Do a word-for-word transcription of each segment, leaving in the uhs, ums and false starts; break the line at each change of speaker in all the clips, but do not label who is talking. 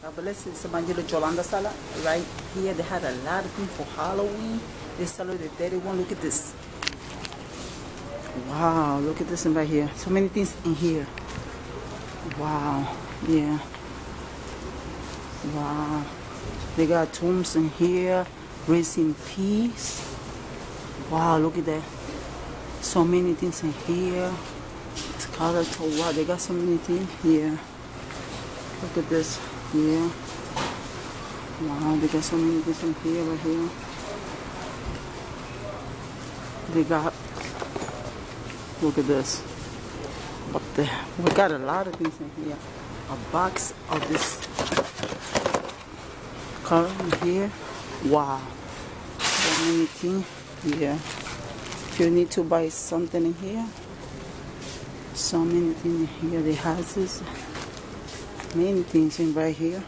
God bless you. Somebody the Jolanda Sala right here. They had a lot of things for Halloween. They celebrated thirty-one. Look at this. Wow, look at this one right here. So many things in here. Wow, yeah. Wow. They got tombs in here. Rest in peace. Wow, look at that. So many things in here. Skeletal. Wow, they got so many things here. Look at this. Yeah. Wow, they got so many things in here, right here. They got, look at this. What the, we got a lot of things in here. A box of this color in here. Wow. So many things. Yeah. If you need to buy something in here. So many things in here. The houses. Many things in right here.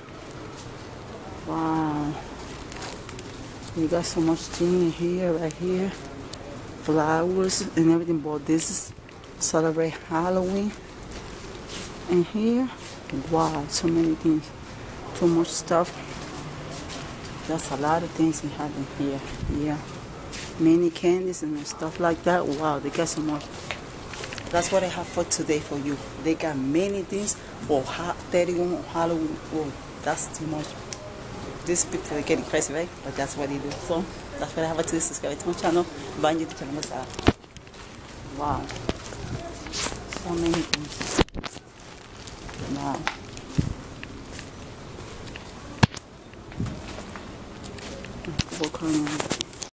Wow. You got so much thing in here, right here. Flowers and everything. But this is celebrate Halloween. In here. Wow, so many things. Too much stuff. That's a lot of things we have in here. Yeah. Many candies and stuff like that. Wow, they got so much. That's what I have for today for you. They got many things for thirty-one Halloween. Oh, that's too much. These people are getting crazy, right? But that's what they do. So that's what I have for today. Subscribe to my channel. Bye to channel. Wow. So many things. Wow. What kind of